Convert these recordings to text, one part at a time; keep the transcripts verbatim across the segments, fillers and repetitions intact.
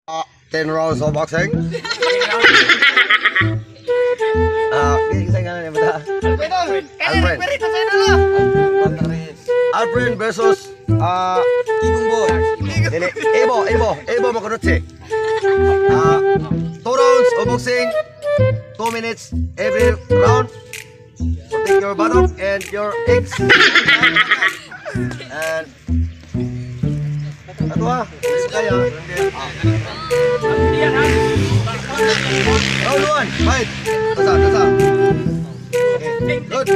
Uh, ten rounds of boxing. Ah, kisah nga ba? Alfred. Alfred versus ah Igumbo. Dili, Ebo, Ebo, Ebo Makonochi. Ah, two rounds of boxing, two minutes every round. So take your button and your eggs. And Ato ah, kaya. Round one, fight. Tasa, tasa. Okay, good.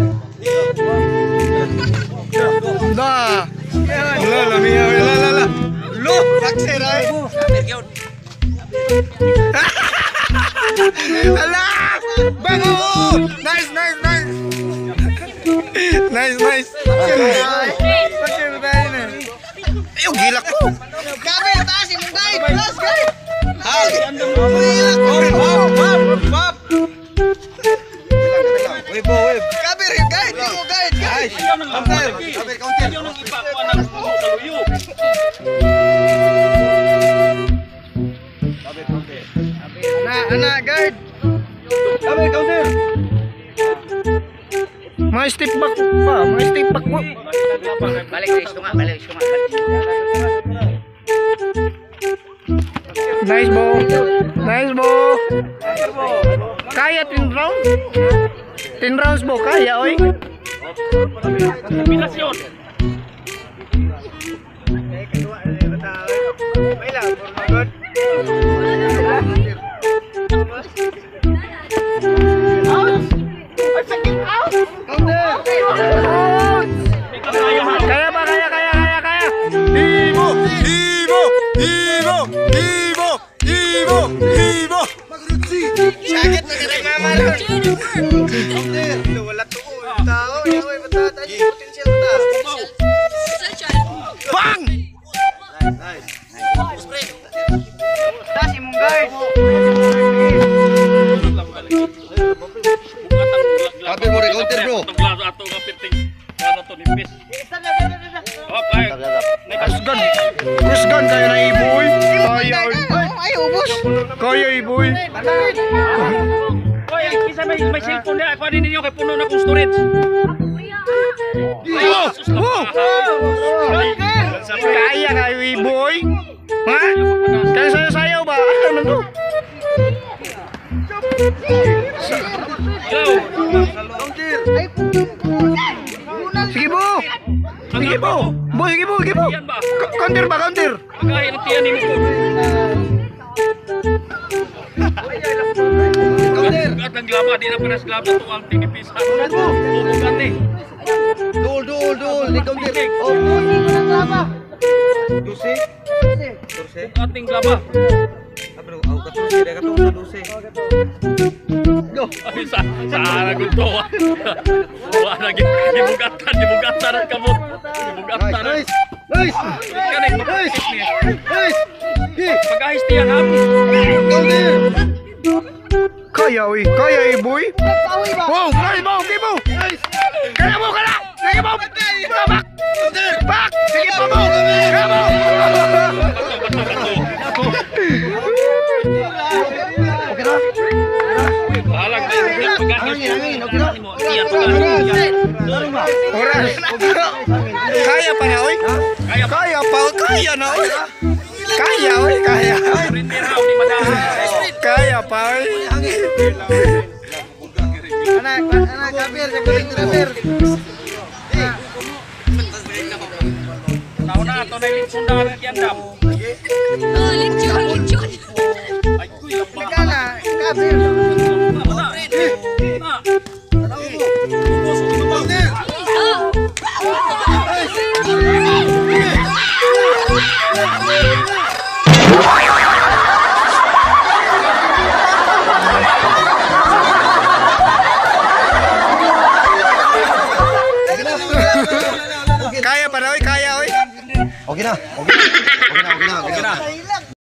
Nah, la la mía, la la la. Lo, sakser ay. Alah, bango. Nice, nice, nice. Nice, nice. Sakser tayo na. Ayun, gilak ko. Gabi, taas yung guide. Taas, guide. Ah, gilak ko. Pop, pop, pop. Wave po, wave. Gabi rin, guide. Hindi mo guide, guide. Counter. Counter, counter. Anak, anak, guide. Gabi, counter. May step back pa, may step back mo. Balik guys, tunga, balik tunga. Nice bo. Nice bo. Kaya ten rounds? ten rounds bo, kaya oy. Kombinasyon. Kaya ba, kaya, kaya, kaya, kaya. Ibo, Ibo, Ibo, Ibo, Ibo, Ibo. Sakit na kaya mama ron. Wala to ko. Tao, yung may matata yung potential ta. Bang! Taas yung guide. Sabi mo rin counter bro. Kusgan, kusgan kayo na iboy. Kaya, Ay, ubos. kaya iboy. Oy, isa may may cellphone na. Kuha din ninyo kay puno na kong storage. Oh, oh. Kaya kayo iboy. Ha? Kaya sayo-sayaw ba? Ano to? Hello. Sige bo. Sige bo. Bo, sige bo, sige bo. Yan ba? Ka- Counter ba, counter? Magahin ang tiyan ni mo. At ang glaba, di na panas glaba to ang tinipisan. Bubugan ni. Dul, dul, dul. Di counter. Oh, Dusi. Ating glaba. Abro, au katursi, dia katursi dusi. Ay, sa sa gusto. Wala na gibugatan, gibugatan ang kamot. Gibugatan. nice, nice, Kaning nice, mapakit niya. nice. Hey, Pag-ahis tiyan ha. counter. Kaya oy, kaya iboy. Wow, nice bo, sige bo. Kaya mo, kaya. Sige bo. Back. Back. Sige bo bo. Kaya mo. Okay na? Balag na yung pag-ahis. Hangin, hangin, okay na? Tiyan pag-ahis. Oras. Kaya pa na oy. Kaya pa. Kaya pa, kaya na oy. Kaya oy, kaya. Printer ha, di madahan. Kaya pa oy. Anak, anak kabir, kabir, kabir. Tahu na, ito na yung sundan ng kiandam. Oh, lechon, lechon. Ay, kuy, ang baka. Kana, kabir. Kaya pa na oy, kaya oy. Okay na. Okay na. Okay na, okay na, okay na.